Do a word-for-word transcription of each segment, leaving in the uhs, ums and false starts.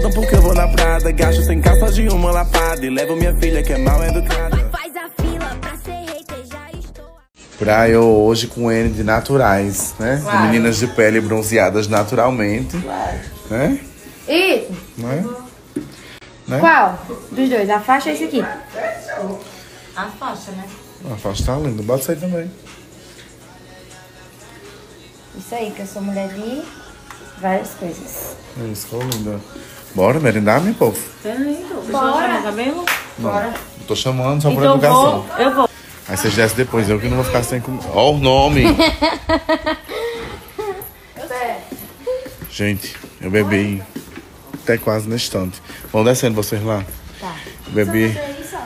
voltam porque eu vou na Prada. Gasto sem calça de uma lapada e levo minha filha que é mal educada. Faz a fila pra ser hater, já estou. Praia hoje com N de naturais, né? Claro. De meninas de pele bronzeadas naturalmente. Claro. Né? Isso. Não é? Né? Qual dos dois? A faixa é esse aqui. A faixa, né? A faixa tá linda. Bota isso aí também. Isso aí, que eu sou mulher de várias coisas. É isso, ficou linda. Bora merendar, meu povo? Peraí, deixa eu Bora. chamar o cabelo. Bora. Eu tô chamando só por Então eu educação. vou, eu vou. Aí vocês descem depois, eu que não vou ficar sem comer. Ó o nome! Gente, eu bebi até quase na estante. Vão descendo vocês lá? Tá. Bebi.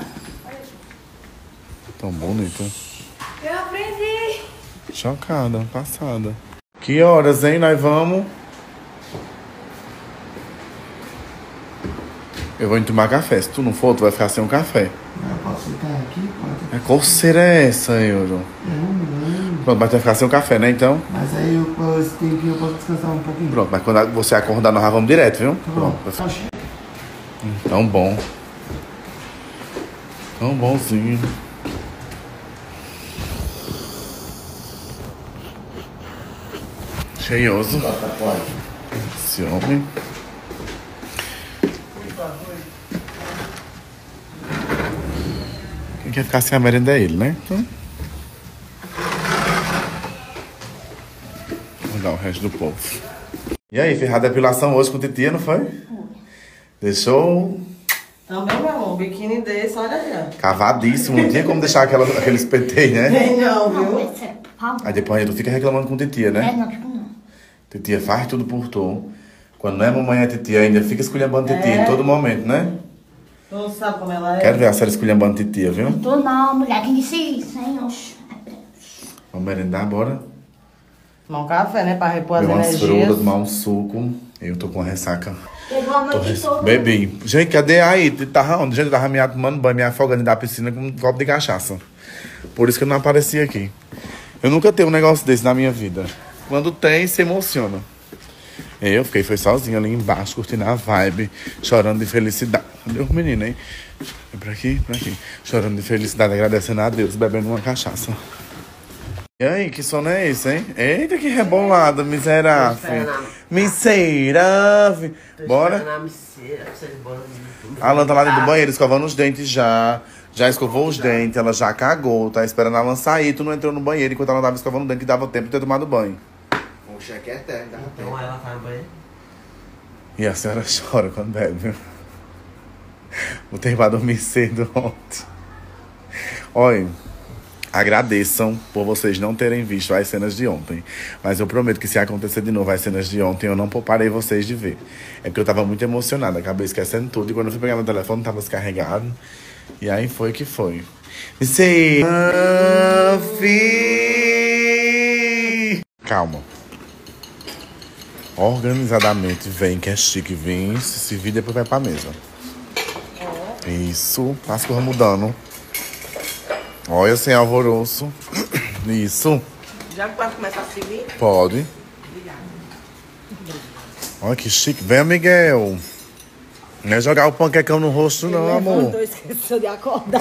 Tão bonito. Eu aprendi. Chocada, passada. Que horas, hein? Nós vamos. Eu vou tomar café. Se tu não for, tu vai ficar sem um café. Eu posso ficar aqui? Pode. É coceira é essa, Euro? Não, não. Pronto, mas tu vai ficar sem um café, né, então? Mas aí eu posso, tem que, eu posso descansar um pouquinho. Pronto, mas quando você acordar, nós já vamos direto, viu? Pronto. Pronto. Tão bom. Tão bonzinho. Cheioso. Esse homem. Quem quer ficar sem a merenda é ele, né? Então. Vou dar o resto do povo. E aí, fez a depilação hoje com titia, não foi? Deixou Também, meu amor, um biquíni desse, olha aí, ó. cavadíssimo. Não tinha como deixar aquela, aqueles peteios, né? Tem não, viu? Esse é pau. Aí depois tu fica reclamando com titia, É, né? não, tipo não. Titia faz tudo por tu. Quando não é mamãe, é titia ainda. Fica esculhambando titia em todo momento, né? Tu não sabe como ela é? Quero ver a série esculhambando titia, viu? Tô não, mulher. Quem disse isso, hein? Oxe. Vamos merendar, bora? Tomar um café, né? Pra repor as Beber umas energias. frutas, tomar um suco. Eu tô com ressaca. Pegou a Tô noite res... toda. Bebi. Gente, cadê aí? Tava onde? Gente, eu tava me tomando banho, me afogando da piscina com um copo de cachaça. Por isso que eu não apareci aqui. Eu nunca tenho um negócio desse na minha vida. Quando tem, se emociona. Eu fiquei, foi sozinho ali embaixo, curtindo a vibe, chorando de felicidade. Cadê os meninos, hein? Vem pra aqui, pra aqui. Chorando de felicidade, agradecendo a Deus, bebendo uma cachaça. E aí, que sono é esse, hein? Eita, que rebolada, miserável. Miserável. Bora? A Alan tá lá dentro do banheiro, escovando os dentes já. Já escovou os dentes, ela já cagou, tá esperando a Alan sair. Tu não entrou no banheiro enquanto ela tava escovando o dente, que dava tempo de ter tomado banho. O cheque é eterno, dá tempo. Então ela tá no banheiro? E a senhora chora quando bebe, viu? Botei pra dormir cedo ontem. Olha, agradeçam por vocês não terem visto as cenas de ontem. Mas eu prometo que se acontecer de novo as cenas de ontem, eu não pouparei vocês de ver. É porque eu tava muito emocionada, acabei esquecendo tudo. E quando eu fui pegar meu telefone, tava descarregado. E aí foi que foi. Sei. Calma. Organizadamente, vem que é chique, vem, se servir, depois vai pra mesa. Isso, as coisas mudando. Olha, sem alvoroço. Isso, Já pode começar a seguir? pode. Olha que chique. Vem, Miguel. Não é jogar o panquecão no rosto, não, amor. Tô esquecendo de acordar.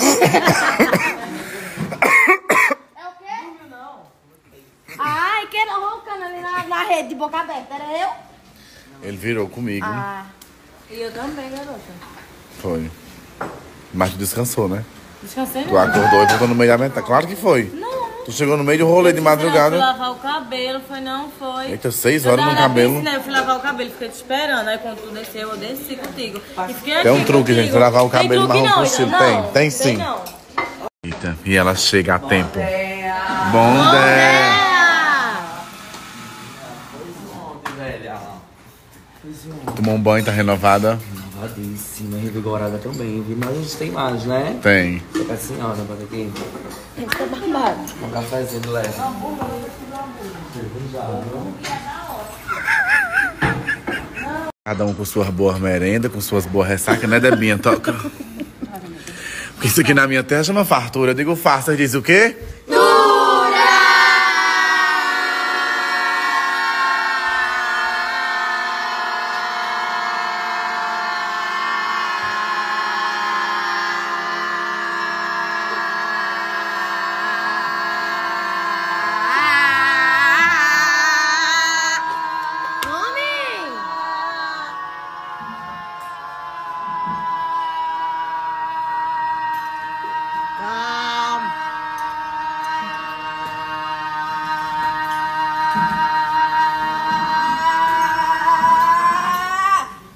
Ai, que era roncando ali na, na rede de boca aberta. Era eu? Ele virou comigo. Ah. E eu também, garota. Foi. Mas tu descansou, né? Descansei Tu acordou e voltou no meio da metade. Claro que foi. Não. Tu chegou no meio do rolê de Eu madrugada. fui lavar o cabelo, foi não, foi. Eita, seis Eu horas tava no na cabelo. piscina, eu fui lavar o cabelo, fiquei te esperando. Aí quando tu desceu, eu desci contigo. E fiquei aqui Tem um truque, contigo. gente, pra lavar o Tem cabelo truque marrom não, possível. não, Tem, tem sim. não. Eita, e ela chega a tempo. Bom dia! Tomou um banho, tá renovada? Renovadíssima, revigorada também, viu? Mas a gente tem mais, né? Tem. Fica a senhora, bota aqui. Tem que ser barbado. Um cafezinho leve. Cada um com suas boas merendas, com suas boas ressacas, né, Debinha? Toca. Porque isso aqui na minha terra chama fartura. Eu digo farsa, diz o quê?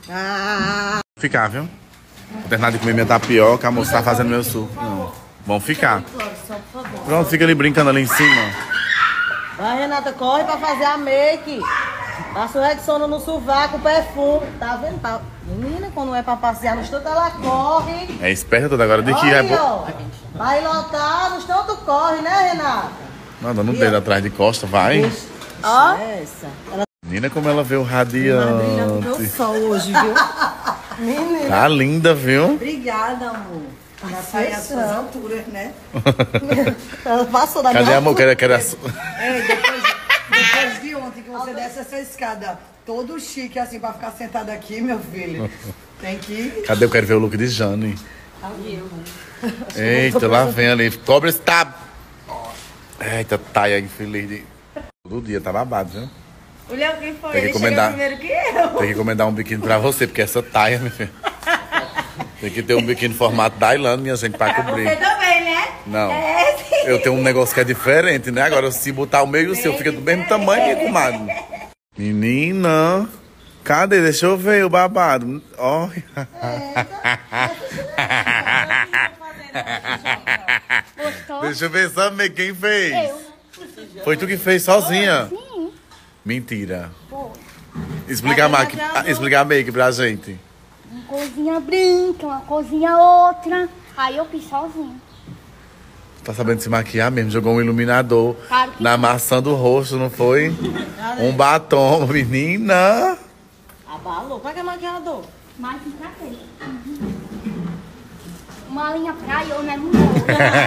Ah. Ficar, viu? Vou terminar de comer minha tapioca, a moça tá fazendo meu suco. Não. Vamos ficar. Pronto, fica ali brincando ali em cima. Vai, Renata, corre pra fazer a make. Passa o Rexona no sovaco, perfume. Tá vendo? Tá... Menina, quando é pra passear no instante, ela corre. É esperta toda agora de que é bo... Vai lotar, no instante corre, né, Renata? Não, dando um dedo atrás de costa, vai. Ó. Essa. Ela... Menina, como ela veio radiante. Meu sol hoje, viu? Menina. Tá linda, viu? Obrigada, amor. Já sai às suas alturas, né? Ela passou da Cadê, minha amor? Quero, quero... É, depois, depois de ontem que você desce essa escada todo chique assim pra ficar sentado aqui, meu filho. Tem que... Cadê? Eu quero ver o look de Jane. Eita, lá vem ali. Cobra está... Eita, taia infeliz de... Todo dia tá babado, viu? O Léo, quem foi? Tem que Ele encomendar... chega primeiro que eu. Tem que encomendar um biquíni pra você, porque essa taia, meu filho... Tem que ter um biquíni formato Dylan, minha gente, pra cobrir. Você também, né? Não. É, sim. Eu tenho um negócio que é diferente, né? Agora, se botar o meio, o seu fica do mesmo tamanho, minha comadre. Menina, cadê? Deixa eu ver o babado. Olha. Deixa eu ver só quem fez. Eu. Foi tu que fez sozinha? Sim. Mentira. Explica a, make... Explica a make pra gente. Uma coisinha branca, uma coisinha outra. Aí eu fiz sozinha. Tá sabendo se maquiar mesmo? Jogou um iluminador Claro que na não. maçã do rosto, não foi? Um batom, menina. Abalou. Pra que é maquiador? Mas pra quê? Uhum. Uma linha pra eu, né? Não vou.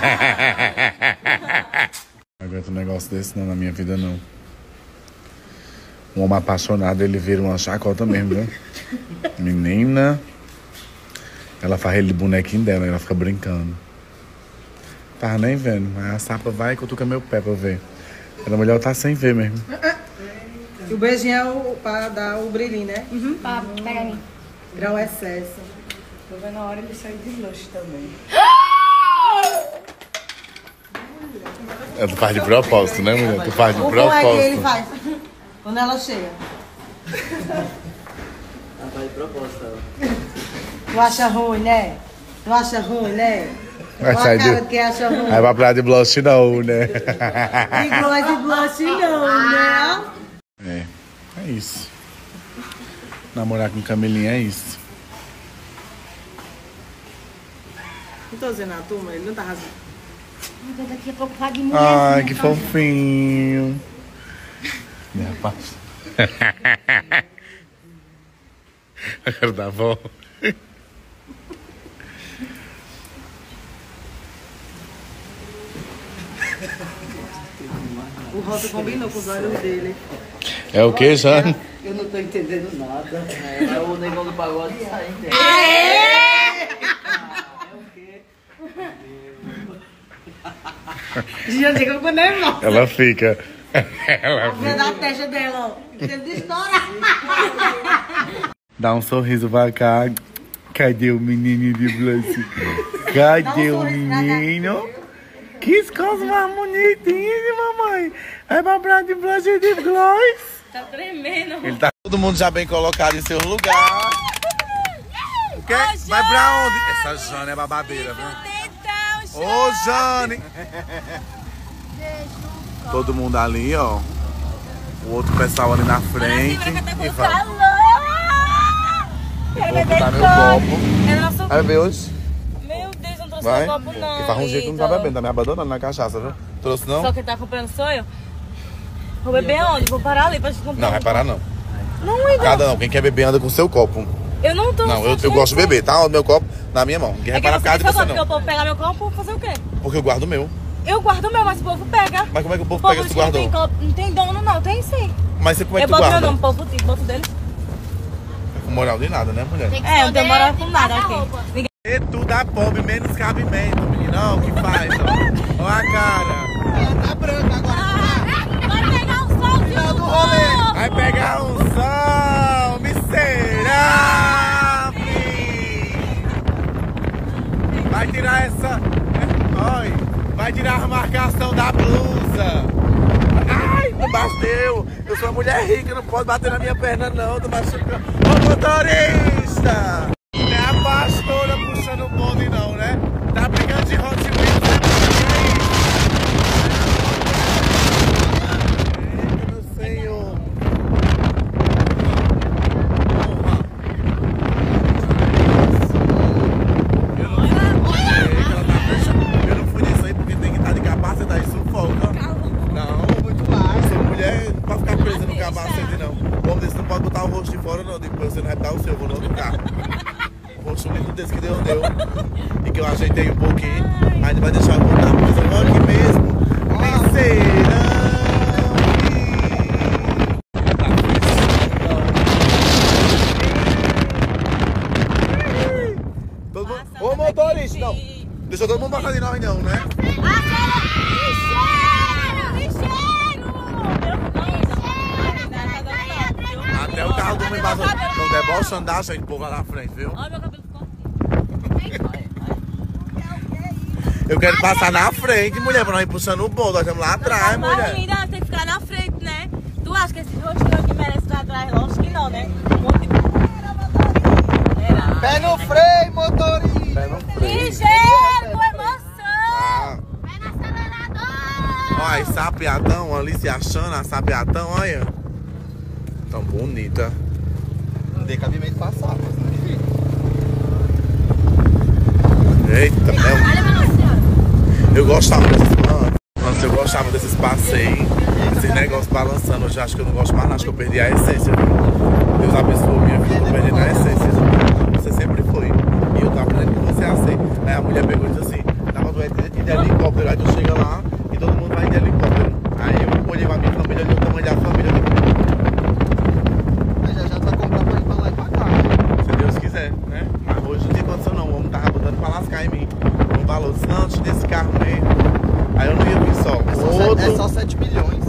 Não aguento um negócio desse não na minha vida, não. Um homem apaixonado, ele vira uma chacota mesmo, viu? Menina. Ela faz ele de bonequinho dela, ela fica brincando. Tava nem vendo, mas a sapa vai e cutuca meu pé pra eu ver. Era melhor estar sem ver mesmo. E o beijinho é o, pra dar o brilhinho, né? Uhum. Tá, pega ali. Grau excesso. Tô vendo a hora de sair de blush também. É, tu faz de propósito, né, mulher? Tu faz de Como é que ele propósito. faz? Quando ela chega. Ela faz de propósito, ela. Tu acha ruim, né? Tu acha ruim, né? Vai Olha a sair cara de... que acha ruim. Aí vai pra de blush não, né? De gloss e blush não, né? É, é isso. Namorar com Camilinha é isso. Não tô dizendo a turma, ele não tá rasgando. Daqui a pouco vai de mulher. Ai, que fofinho. Minha parte. A cara da avó. O Rosa combinou com os olhos dele. É o que, Jane? Eu não tô entendendo nada. É o negão do pagode sai, né? Já chega com nervosa. Ela fica. Ela Vê fica. da testa dela, ó. Ele de estourar. Dá um sorriso pra cá. Cadê o menino de blush? Cadê o menino? Que coisa mais bonitinha, mamãe. É pra pra de blush e de gloss. Tá tremendo. Ele tá todo mundo já bem colocado em seu lugar. O quê? Vai pra onde? Essa Jane é babadeira, viu? Ô, Jane! Todo mundo ali, ó. O outro pessoal ali na frente. E vai. Eu vou botar meu copo. Vai beber hoje? Meu Deus, não trouxe Vai. meu copo não. Porque faz um jeito que não tá Ítalo. bebendo, tá me abandonando na cachaça, viu? Trouxe não? Só quem tá comprando sou eu. Vou beber onde? Vou parar ali pra gente comprar. Não, vai parar não. Não, Ítalo. Nada não. Quem quer beber anda com seu copo. Eu não tô. Não, eu, eu gosto de beber, tá? O meu copo na minha mão. Ninguém É que repara eu por causa de você porque o não. povo pega meu copo, fazer o quê? Porque eu guardo o meu. Eu guardo o meu, mas o povo pega. Mas como é que o povo O pega se tu diz que não guardou? tem copo, não tem dono não, tem sim. Mas você como é Eu que tu boto meu guarda? nome, o povo tipo, boto dele. Com moral de nada, né, mulher? É, não tem moral com nada aqui. Ninguém... E tu dá pobre, menos cabimento, meninão, que faz, ó. Olha a cara. Ela tá branca agora. Vai pegar um sol de Final do rolê. Vai pegar um sol, miserável. Vai tirar essa... Oi, vai tirar a marcação da blusa. Ai, tu bateu. Eu sou uma mulher rica, não pode bater na minha perna, não. Tô machucando. Ô motorista! Não é a pastora puxando o bonde não, né? Tá brigando de Hot Wheels, né? Eita, meu senhor! Eu não, ela tá fechando. Eu não fui nisso aí porque tem que estar de capacete, aí sufoca. Não, muito mais. Sou mulher, não pode ficar presa no capacete não. Como desse, não pode botar o rosto de fora não, depois você não vai dar o seu, eu vou no outro carro. O rosto lindo desse que Deus deu e que eu ajeitei um pouquinho, ainda vai deixar eu botar, mas agora aqui mesmo, vencerão. Todo mundo... Ô motorista, não, deixa todo mundo passar de nós não, né? Até o carro do meu embaixo. Não debocha andar, gente, povo lá na frente, viu? Olha meu cabelo ficou. Eu quero passar na frente, mulher, pra nós ir puxando o bolo. Nós estamos lá atrás, mulher. Ainda tem que ficar na frente, né? Tu acha que esse rostinho aqui merece estar atrás? Lógico que não, né? Pé no freio, motorista! Pé no freio. Ligeiro, com emoção! Ah. Vai no acelerador! Olha, sapiatão ali se achando, a sapiatão, olha. Tão bonita. Não tem cabimento passar. Eita, meu. Eu gostava desses. Nossa, eu gostava desses passeios, esses negócios balançando. Hoje acho que eu não gosto mais, não. Acho que eu perdi a essência. Deus abençoe minha vida, eu perdi a essência. Você sempre foi. E eu tava aprendendo com você assim. Aí a mulher pegou e disse assim: tava doente de helicóptero. Aí tu chega lá e todo mundo vai de helicóptero. Aí eu olhei pra minha família, olhei o tamanho da família. Mas já já tu vai comprar pra ir pra lá e pra cá. Se Deus quiser, né? Mas hoje não tem condição não. O homem tava botando pra lascar em mim. Um valor antes desse carro mesmo. Aí eu não ia vir só. É só, Outro... sete, é só sete milhões.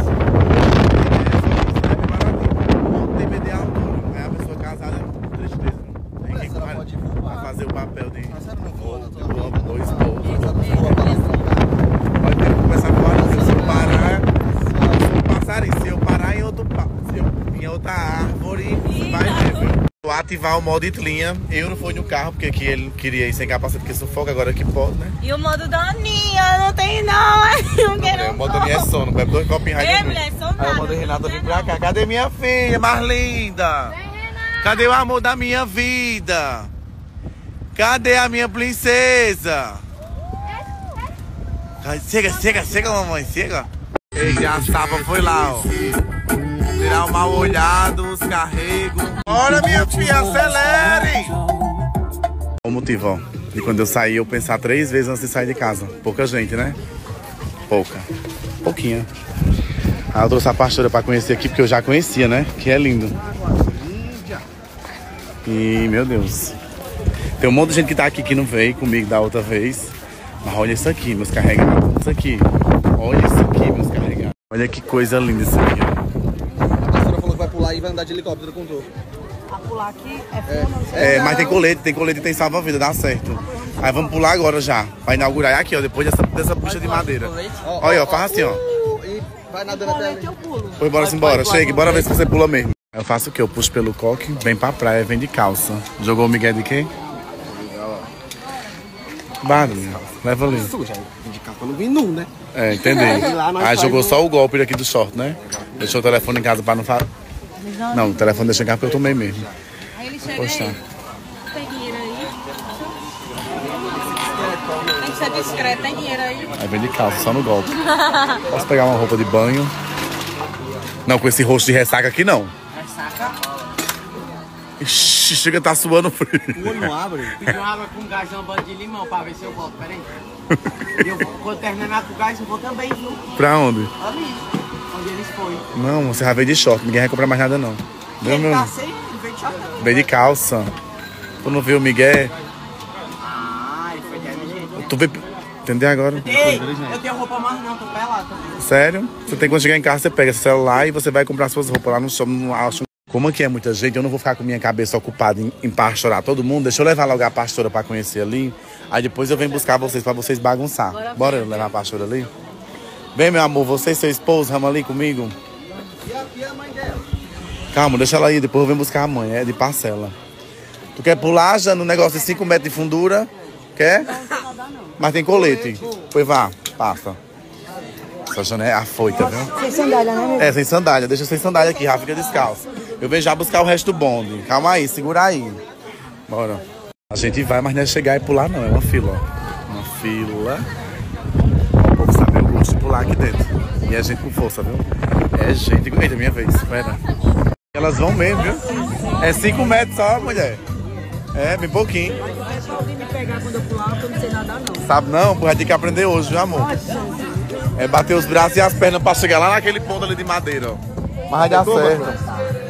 Não tem medo de altura. É a pessoa casada é tristeza. Tem que vai fazer o papel de dois esposos. Pode ter que começar agora. Se eu parar, se eu passar em, se eu parar em, outro, se eu, em outra árvore, você vai ver, viu? Vou ativar o modo Itlinha. Eu não fui no carro porque aqui ele queria ir sem capacete porque sufoca, agora que pode, né? E o modo Daninha, não tem não, não quero O modo Daninha é sono, bebe dois copinhos Ei, mulher, sou nada. Aí o modo Renata vem pra cá. Cadê minha filha mais linda? Cadê o amor da minha vida? Cadê a minha princesa? Chega, chega, chega, mamãe, chega. E a sapa foi lá, ó. Tirar o mal olhado, os carregos. Olha, minha filha, acelere! O motivo, ó, de quando eu saí, eu pensar três vezes antes de sair de casa. Pouca gente, né? Pouca. Pouquinha. Aí eu trouxe a pastora pra conhecer aqui, porque eu já conhecia, né? Que é lindo. E, meu Deus. Tem um monte de gente que tá aqui que não veio comigo da outra vez. Mas olha isso aqui, meus carregados. Isso aqui. Olha isso aqui, meus carregados. Olha que coisa linda isso aqui, ó. A pastora falou que vai pular e vai andar de helicóptero com tu. A pular aqui é fundo, não sei. É, mas tem colete, tem colete e tem salva-vida, dá certo. Aí vamos pular agora já. Vai inaugurar é aqui, ó, depois dessa, dessa bucha de madeira. Olha, ó, faz assim, ó. E vai nadando até ali. Foi, bora embora. Chegue, bora ver se você pula mesmo. Eu faço o quê? Eu puxo pelo coque, vem pra praia, vem de calça. Jogou o Miguel de quê? Barulho. Leva ali. De capa não vim nu, né? É, entendi. Aí jogou só o golpe aqui do short, né? Deixou o telefone em casa pra não falar. Não, o telefone deixou em casa porque eu tomei mesmo. Aí ele chega Poxa. aí. Tem dinheiro aí? Tem que ser discreto, tem dinheiro aí? Aí vem de calça, só no golpe. Posso pegar uma roupa de banho? Não, com esse rosto de ressaca aqui não. Ressaca? Ixi, chega, tá suando frio. O olho não abre. Pediu água com gás e uma banda de limão pra ver se eu volto, peraí. E eu vou, quando terminar com o gás, eu vou também, viu? Pra onde? Ali, onde eles foram. Não, você já veio de short, ninguém vai comprar mais nada não. Viu, meu? Tá sem, veio de short também. Veio de calça. Tu não viu o Miguel? Ah, ele foi inteligente. Tu veio... Entendeu agora? Ei, eu tenho roupa mais não, tô pelado também. Sério? Você tem quando chegar em casa, você pega seu celular e você vai comprar suas roupas lá no shopping. No... Como aqui é muita gente, eu não vou ficar com minha cabeça ocupada em, em pastorar todo mundo. Deixa eu levar logo a pastora pra conhecer ali. Aí depois eu venho buscar vocês pra vocês bagunçar. Bora, Bora eu levar a pastora ali? Vem, meu amor, você e seu esposo, vamos ali comigo. E a, e a mãe dela? Calma, deixa ela aí, depois eu venho buscar a mãe, é de parcela. Tu quer pular já no negócio de cinco metros de fundura? Quer? Mas tem colete. Pois vá, passa. Essa Jana é afoita, viu? Sem sandália, né, meu? É, sem sandália. Deixa sem sandália aqui, Rafa, fica descalço. Eu venho já buscar o resto do bonde. Calma aí, segura aí. Bora. A gente vai, mas não é chegar e pular, não. É uma fila, ó. Uma fila. O povo sabe o gosto de pular aqui dentro. E é gente com força, viu? É gente... Eita, minha vez. Espera. Elas vão mesmo, viu? É cinco metros só, mulher. É, bem pouquinho. Me pegar quando eu pular, porque eu não sei nadar, não. Sabe não? Vai ter que aprender hoje, viu, amor? É bater os braços e as pernas pra chegar lá naquele ponto ali de madeira, ó. Mas vai dar certo.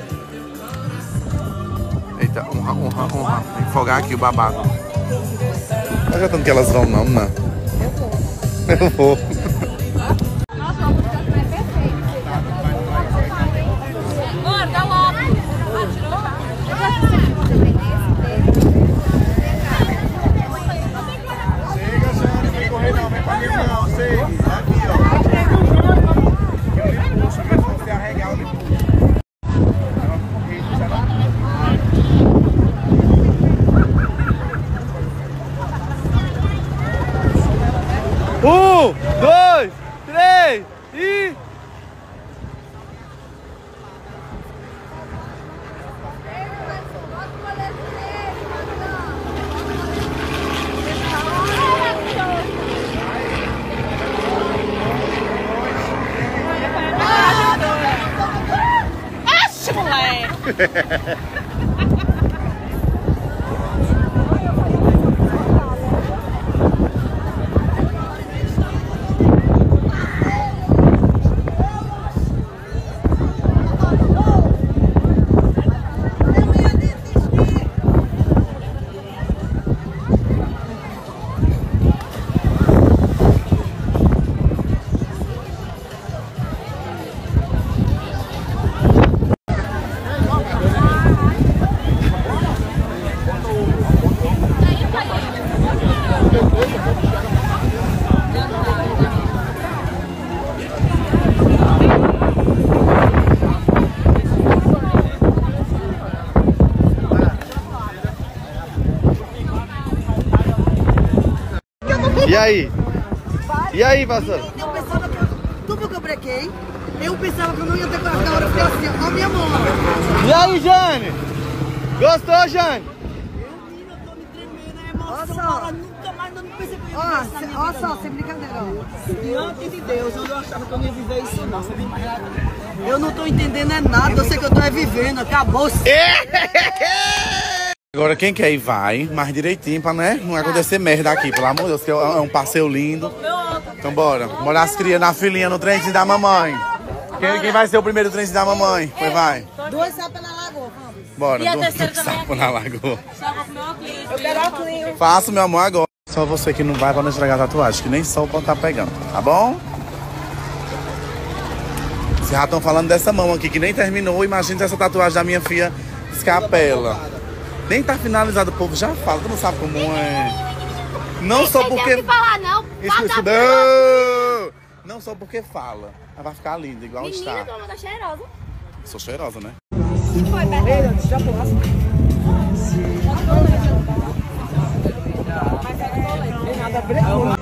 Eita, honra, honra, honra. Tem que folgar aqui o babado. Não tá tanto que elas vão, não, não. Eu vou. Nossa, a música é perfeita. Bora, dá logo. Eu gosto de você vender esse dele. Chega, Jana, não vem correr não, vem pra mim não, sei. Aqui, ó. Eu lhe puxo, eu vou você arregar, eu lhe puxo. Um, dois, três e... Acha, moleque! E aí? E aí, vassoura? Eu pensava que eu... Tu viu que eu brequei? Eu pensava que eu não ia ter coragem na hora de ficar assim, ó. Ó a minha mão. E aí, Jane? Gostou, Jane? Olha só. Nunca mais, eu não pensei que eu ia viver isso. Olha só, sem brincadeira, ó. Diante de Deus, eu achava que eu não ia viver isso, não. Eu não tô entendendo é nada, eu sei que eu tô é vivendo, acabou-se. Agora quem quer ir vai, mais direitinho pra, né, não acontecer merda aqui, pelo amor de Deus, que é um passeio lindo. Então bora, bora as crias na filinha no trenzinho da mamãe. Quem, quem vai ser o primeiro trenzinho da mamãe? Pois vai. Duas sapas na lagoa, vamos. Bora, E a duas terceira também sapos na lagoa. Eu quero óculos. Faço, meu amor, agora. Só você que não vai pra não estragar a tatuagem, que nem sol pode estar pegando, tá bom? Vocês já estão falando dessa mão aqui, que nem terminou. Imagina se essa tatuagem da minha filha escapela. Nem tá finalizado, o povo já fala, tu não sabe como é. Não só porque... Não falar não. Isso, isso, não. Não só porque fala. Ela vai ficar linda, igual está. Menina, tua mão tá cheirosa. Sou cheirosa, né? Foi, Beto. Já pulasse. Nada branco.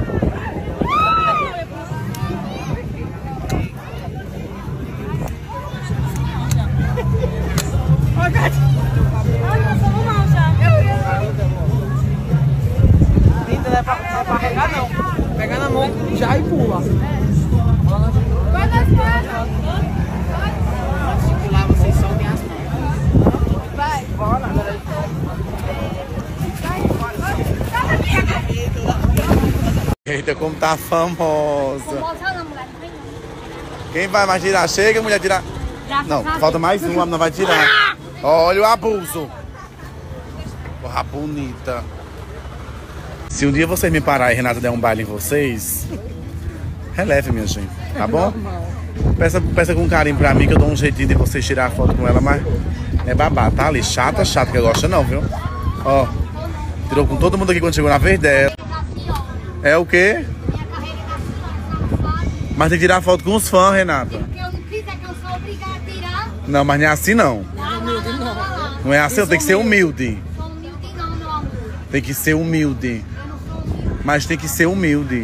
Não é pra, não é pra pegar não. Pega na mão já e pula. Vai nas pernas. Lá vocês sobem as mãos. Vai. Bora. Eita, como tá famosa. Famosa não, mulher. Quem vai mais tirar? Chega, mulher, tirar. Não, falta mais uma, não vai tirar. Olha o abuso. Porra bonita. Se um dia vocês me pararem e Renata der um baile em vocês, releve, minha gente, tá bom? Peça, peça com carinho pra mim que eu dou um jeitinho de vocês tirar a foto com ela, mas é babá, tá ali? Chata, chata, que gosta não, viu? Ó, tirou com todo mundo aqui quando chegou na vez dela. É o quê? Mas tem que tirar foto com os fãs, Renata. Porque eu não fiz, é que eu sou obrigada a tirar. Não, mas não é assim não. Não é assim, tem que ser humilde. Humilde não, meu amor. Tem que ser humilde. Mas tem que ser humilde.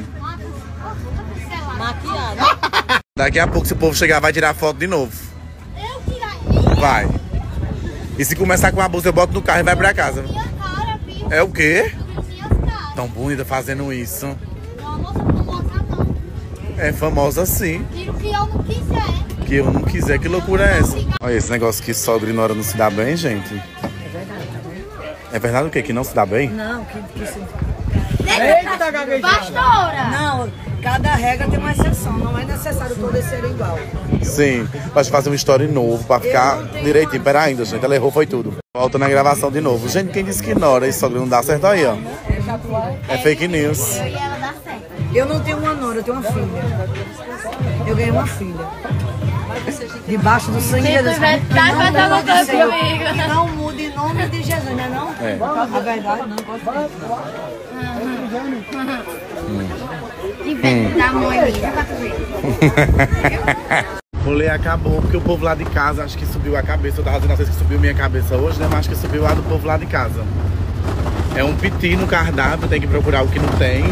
Maquiada. Daqui a pouco, se o povo chegar, vai tirar foto de novo. Eu tirei. Vai. E se começar com a bolsa, eu boto no carro e vai pra casa. Minha cara, viu? É o quê? Minhas caras. Tão bonita fazendo isso. Não, moça famosa não. É famosa sim. Tira o que eu não quiser. Que eu não quiser, que loucura é essa? Olha esse negócio que sogra e nora não se dá bem, gente. É verdade, tá bom? É verdade o quê? Que não se dá bem? Não, que, que se... Eita, gaguejada. Pastora! Não, cada regra tem uma exceção. Não é necessário todas serem igual. Sim. Pode fazer uma história novo pra ficar direitinho. Pera ainda, gente. Ela errou, foi tudo. Volta na gravação de novo. Gente, quem disse que nora e sogra não dá certo aí, ó. É fake news. Eu e ela dá certo. Eu não tenho uma nora, eu tenho uma filha. Eu ganhei uma filha. Debaixo do sangue de Jesus. vai fazer uma coisa Senhor, comigo. que não mude em nome de Jesus, não é não? É. A verdade não pode Inventa da mãe minha, pra tu ver. O rolê acabou porque o povo lá de casa acho que subiu a cabeça. Eu tava dizendo a vocês que subiu minha cabeça hoje, né? Mas acho que subiu lá do povo lá de casa. É um piti no cardápio, tem que procurar o que não tem.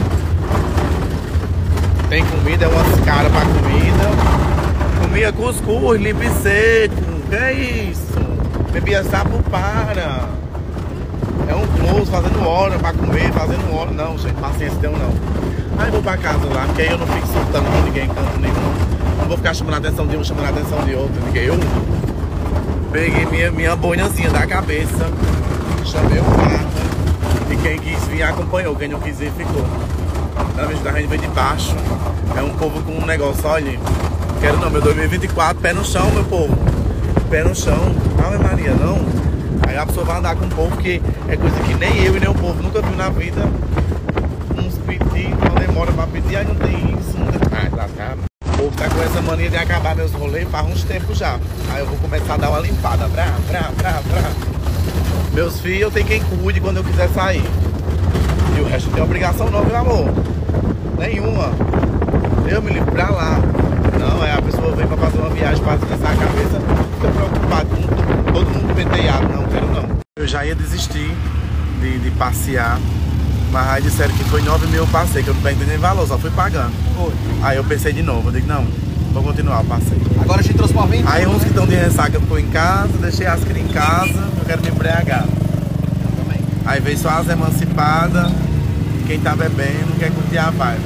Tem comida, é umas caras pra comida. Comia cuscuz, limpe seco. Que é isso? Bebia sapo para. É um close fazendo hora pra comer, fazendo hora. Não, gente, paciência deu não. Aí vou pra casa lá, porque aí eu não fico soltando com ninguém, canto nenhum. Não vou ficar chamando a atenção de um, chamando a atenção de outro. Ninguém. Eu peguei minha, minha boinazinha da cabeça, chamei o carro. E quem quis vir acompanhou, quem não quis ir ficou. Na vez da gente veio de baixo. É um povo com um negócio, olha. Quero não, meu dois mil e vinte e quatro, pé no chão, meu povo. Pé no chão. Ave Maria, não. Aí a pessoa vai andar com um povo que é coisa que nem eu e nem o povo nunca viu na vida. Uns pedidos, não demora pra pedir, aí não tem isso. Não tem... Ai, tá cara. O povo tá com essa mania de acabar meus rolês faz uns tempos já. Aí eu vou começar a dar uma limpada. Brá, brá, brá, brá. Meus filhos, eu tenho quem cuide quando eu quiser sair. E o resto não tem obrigação não, meu amor. Nenhuma. Eu me livro pra lá. Não, é a pessoa vem pra fazer uma viagem pra descansar a cabeça, fica preocupado com todo mundo penteado. Não, quero não. Eu já ia desistir de, de passear, mas aí disseram que foi nove mil eu passei, que eu não tô entendendo valor, só fui pagando. Foi. Aí eu pensei de novo, eu digo, não, vou continuar o passeio. Agora a gente trouxe pra vir. Aí uns que estão de ressaca ficou em casa, deixei as crianças em casa, eu quero me embriagar. Também. Aí veio só as emancipadas, quem tá bebendo quer curtir a vibe.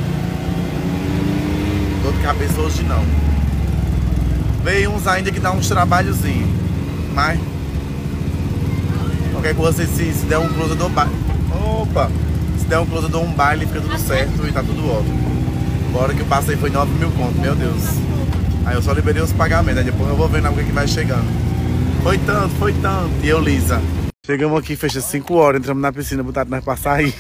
Dor de cabeça hoje não. Veio uns ainda que dá uns trabalhozinhos, mas qualquer coisa, se, se der um close do baile, opa, se der um close do um baile fica tudo certo e tá tudo ótimo. Agora que eu passei foi nove mil conto, meu Deus. Aí eu só liberei os pagamentos, aí depois eu vou vendo o que, que vai chegando. Foi tanto, foi tanto. E eu lisa. Chegamos aqui, fecha cinco horas, entramos na piscina, botaram nós pra sair.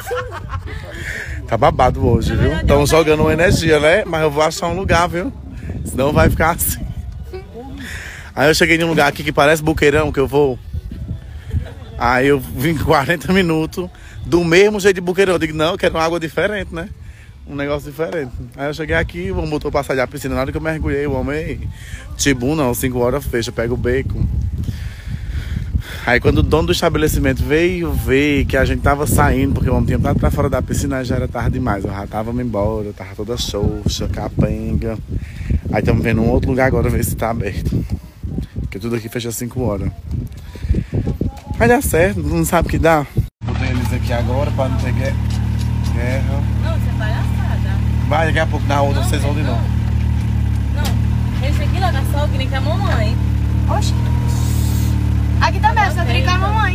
Tá babado hoje, viu? Estão jogando uma energia, né? Mas eu vou achar um lugar, viu? Senão vai ficar assim. Aí eu cheguei em um lugar aqui que parece Buqueirão, que eu vou. Aí eu vim quarenta minutos do mesmo jeito de Buqueirão. Eu digo, não, eu quero uma água diferente, né? Um negócio diferente. Aí eu cheguei aqui, o homem botou pra sair da piscina. Na hora que eu mergulhei, o homem... Tibum não, cinco horas fecha, pega o beco. Aí quando o dono do estabelecimento veio ver que a gente tava saindo, porque o homem tinha entrado pra fora da piscina, já era tarde demais. Eu já tava indo embora, eu tava toda xoxa, capenga. Aí estamos vendo um outro lugar agora, ver se tá aberto. Porque tudo aqui fecha cinco horas. Vai dar certo, não sabe o que dá. Botei eles aqui agora pra não ter guerra. Não, você vai assada. Vai, daqui a pouco na outra vocês vão de novo. Não, esse aqui lá da sogra que é a mamãe. Oxi. Aqui também, eu só queria com a mamãe.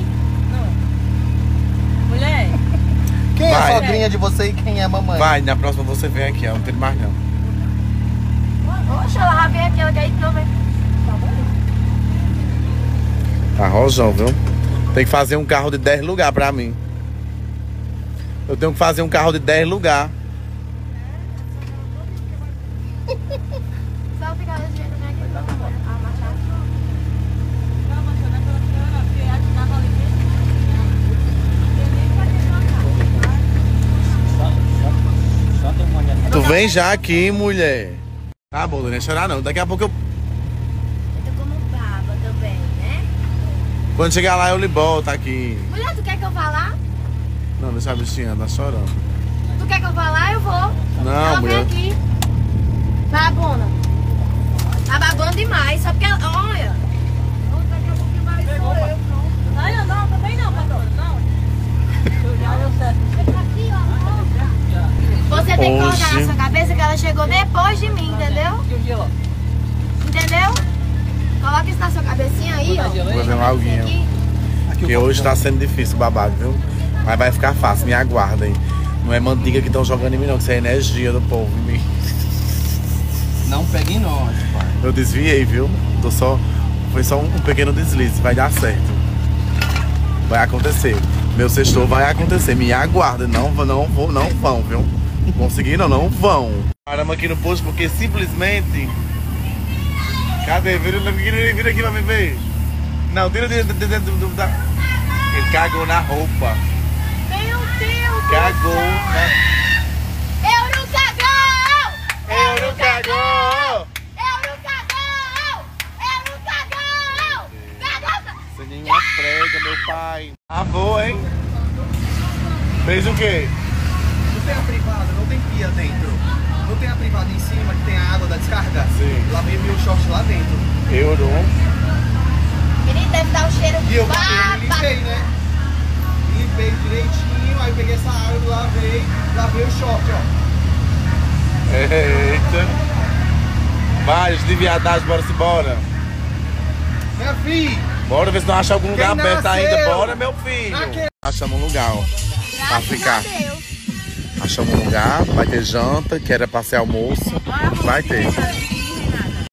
Não. Mulher. Quem Vai. é a sogrinha de você e quem é a mamãe? Vai, na próxima você vem aqui, ó, não tem mais não. Oxe, ela já veio aqui, ela quer ir de novo, hein? Tá rojão, viu? Tem que fazer um carro de dez lugares pra mim. Eu tenho que fazer um carro de dez lugares. Só ficar desse jeito, né? Que não vai a marchar. Tu vem já aqui, mulher. Tá bom, não é chorar não. Daqui a pouco eu... Eu tô como um Quando chegar lá eu lhe boto aqui. Mulher, tu quer que eu vá lá? Não, deixa a bichinha, tá chorando. Tu quer que eu vá lá? Eu vou. Não, ela mulher. vem aqui. Babona. Tá babando demais, só porque ela... Olha. Daqui a pouquinho mais sou eu, pronto. Ai, eu não, também não, patrona, não. Já deu certo. Você tem que colocar Oxi. na sua cabeça que ela chegou depois de mim, entendeu? Entendeu? Coloca isso na sua cabecinha aí, ó. Vou beber uma aguinha. Aqui. Porque hoje tá sendo difícil o babado, viu? Mas vai ficar fácil, me aguardem. Não é manteiga que estão jogando em mim não, que isso é energia do povo em mim. Não pegue em nós, pai. Eu desviei, viu? Tô só... Foi só um pequeno deslize, vai dar certo. Vai acontecer. Meu sextor vai acontecer, me aguardem. Não, não, vou, não vão, viu? Consegui não, não vão. Paramos aqui no posto porque simplesmente... Cadê? Vira, vira, vira aqui pra me ver. Não, tira dentro do... Ele cagou na roupa. Meu Deus do Cagou céu. na... Eu não cagou! Eu não cagou! Eu não cagou! Eu não cagou! Cagou! Sem nenhuma frega, meu pai. Avô, hein? Fez o quê? Não tem a privada, não tem pia dentro. Não tem a privada em cima que tem a água da descarga? Sim. Lá vem meu short lá dentro. Eu não. Menino, deve dar um cheiro E eu, eu bárbaro. me limpei, né? Me limpei direitinho, aí peguei essa água, lavei, lavei o short, ó. Eita. Vai, de viadagem, bora se bora. Minha filha! Bora ver se não acha algum lugar Quem aberto nasceu? ainda. Bora, meu filho. Aqui. Achamos um lugar, ó. Pra Graças ficar. a Deus. Achamos um lugar, vai ter janta, que era pra ser almoço. Vai ter.